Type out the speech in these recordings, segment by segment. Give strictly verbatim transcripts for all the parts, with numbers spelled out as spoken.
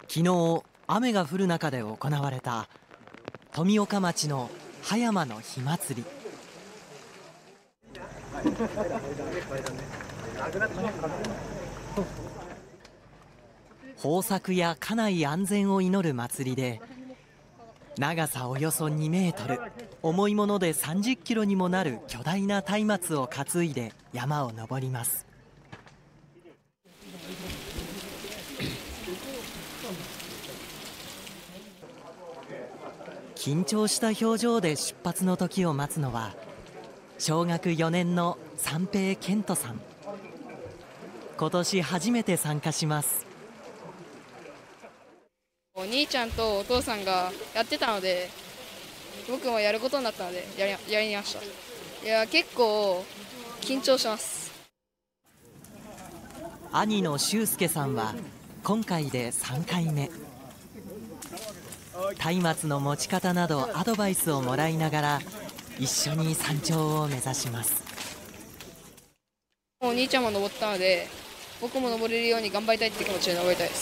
昨日雨が降る中で行われた富岡町の葉山の火祭り。豊作や家内安全を祈る祭りで、長さおよそにメートル、重いものでさんじゅっキロにもなる巨大な松明を担いで山を登ります。緊張した表情で出発の時を待つのは小学よねんの三平健人さん。今年初めて参加します。 お兄ちゃんとお父さんがやってたので、僕もやることになったのでやり、やりました。いや、結構緊張します。 兄の修介さんは今回でさんかいめ。松明の持ち方などアドバイスをもらいながら一緒に山頂を目指します。 お兄ちゃんも登ったので、僕も登れるように頑張りたいって気持ちで登りたいです。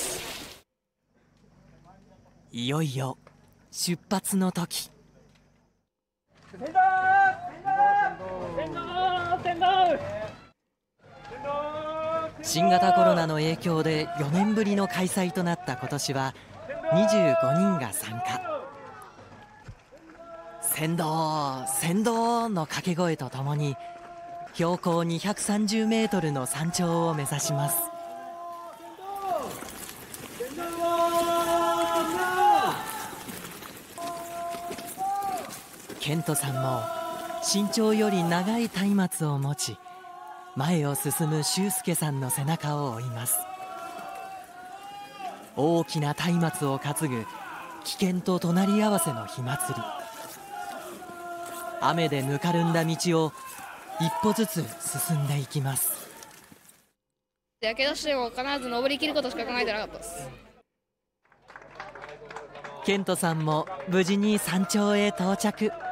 いよいよ出発の時。新型コロナの影響でよねんぶりの開催となった今年はにじゅうごにんが参加。先導先導の掛け声とともに標高にひゃくさんじゅうメートルの山頂を目指します。健人さんも身長より長い松明を持ち、前を進む修介さんの背中を追います。大きな松明を担ぐ危険と隣り合わせの火祭り。雨でぬかるんだ道を一歩ずつ進んでいきます。 やけどしても必ず登りきることしか考えてなかったです。 健人さんも無事に山頂へ到着。